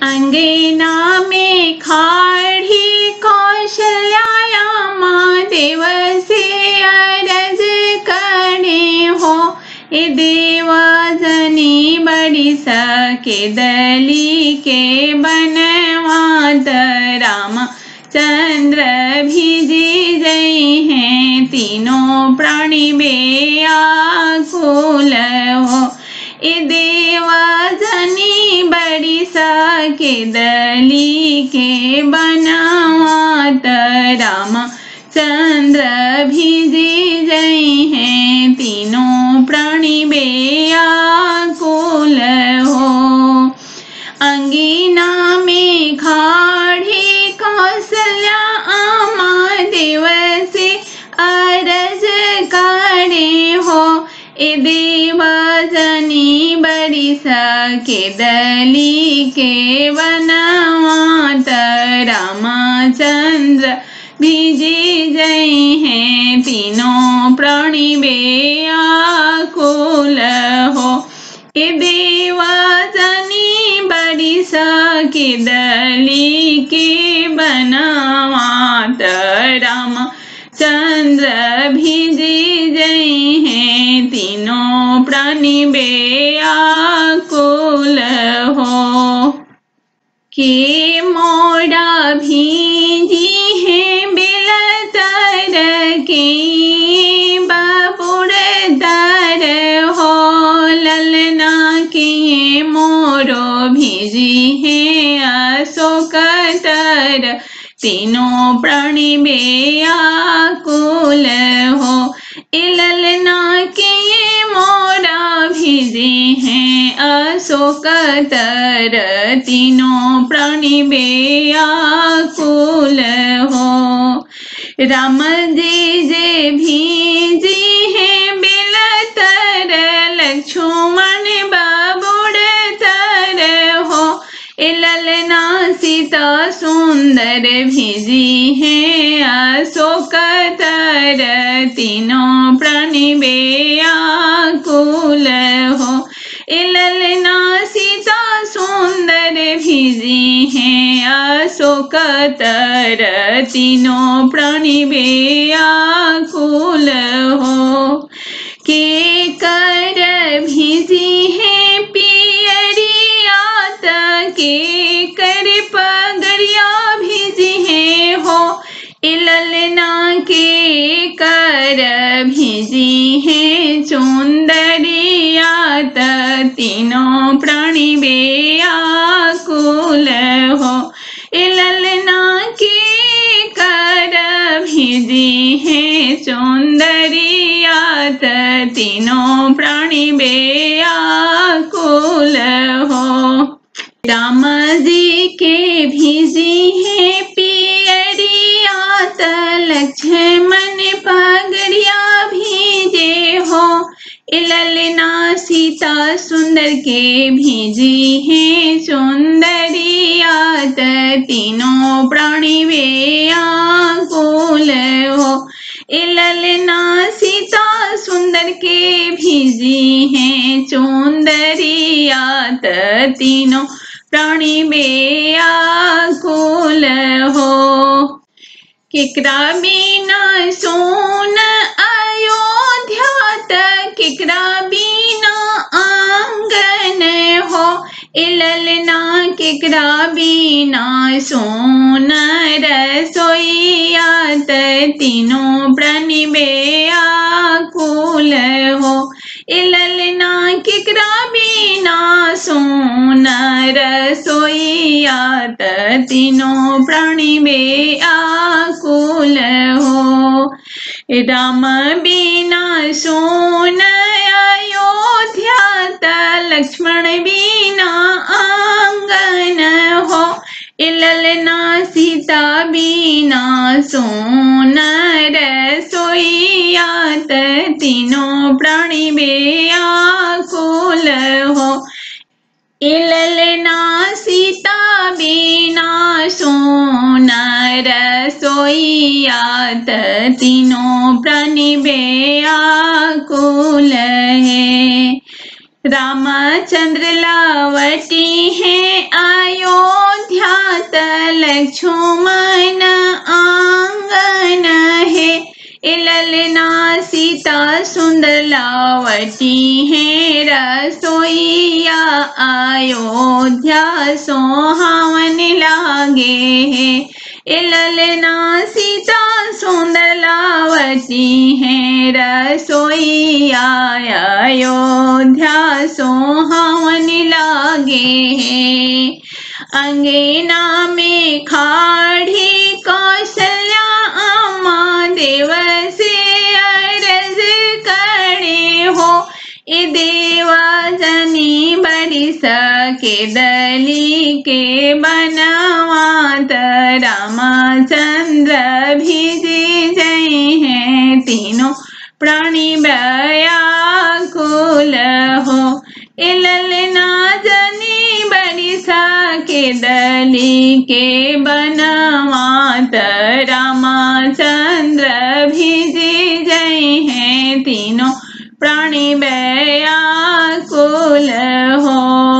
अंगना में खाड़ी कौशल्या महादेव से अरज करे हो। ए देवजनी बड़ी सके दली के बनवात राम चंद्र भिजी जई हैं तीनों प्राणी बेआकुल हो। ए देवजनी बड़ी सके दली के बनवात राम चंद्र भिजी जई हैं तीनों प्राणी बेआकुल हो। अंगिना में खाड़ी कौशल्या महादेव से अरज करे हो। ए देवजनी बड़ी सके दली के बनवात रामचंद्र भिजी जई हैं तीनों प्राणी बेआकुल हो। ए देवजनी बड़ी सके दली के बनवात राम चंद्र भिजी जई हैं तीनों प्राणी बेआकुल हो। के मोड़ा भीजी है बिलतर के बापुर दर हो। ललना के मोरो भीजी है अशोक तर तीनों प्राणी बेआकुल हो। ललना के मोरा भिजे हैं अशोक तर तीनों प्राणी बेआकुल हो। राम जे भीजी हैं बिलतर लक्ष्मण बाबुड़ तर हो। ललना सीता सुंदर भिजी हैं अशोक तर तीनों प्राणी बेआकुल हो। ललना सीता सुंदर भिजी हैं अशोक तर तीनों प्राणी बेआकुल हो। के कर भिजी हैं पियरिया के कर पगड़िया भिजी हैं हो। ललना के कर भिजी हैं चुंदरिया तीनों प्राणी बेआकुल हो। ललना के कर भिजी हैं चुंदरिया तीनों प्राणी बेआकुल हो। राम जी के भिजी हैं पियरिया लक्ष्मण पगड़िया भीजे हो। ललना सीता सुंदर के भीजी हैं सुंदरिया तीनों प्राणी बेआकुल हो। ललना सीता सुंदर के भीजी हैं चुंदरिया तीनों प्राणी बेआकुल हो। केकरा बिना सोन अयोध्या केकरा बिना आंगन हो। ललना केकरा बिना सोन रसोईया तीनों प्राणी बेआकुल हो। ललना केकरा बिना सोन रसोईया तीनों प्राणी बेआकुल हो। राम बिना सोन अयोध्या लक्ष्मण बिना आंगन हो। ललना सीता बिना सोन रसोईया तीनों प्राणी बेआकुल हो। ललना सीता बिना सोन रसोईया तीनों प्राणी बेआकुल है। रामचंद्र लावटी है आयो लक्ष्मण आंगन है। ललना सीता सुंदर लावटी है। रसोईया अयोध्या सोहावन लागे है। ललना सीता सुंदर लावटी है। रसोईया अयोध्या सोहावन लागे है। अंगना में खाड़ी कौशल्या अम्मा देव से अरज करे हो। ए देवा जनी बड़ी सके दली के बनवात रामचंद्र भिजे जय हैं। तीनों प्राणी व्याकुल हो। ललना जनी बड़ी सके दली के बनवात रामचंद्र भिजे जय हैं। तीनों प्राणी व्याकुल हो।